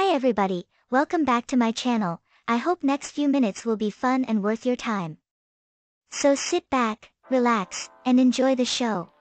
Hi everybody, welcome back to my channel. I hope next few minutes will be fun and worth your time. So sit back, relax, and enjoy the show.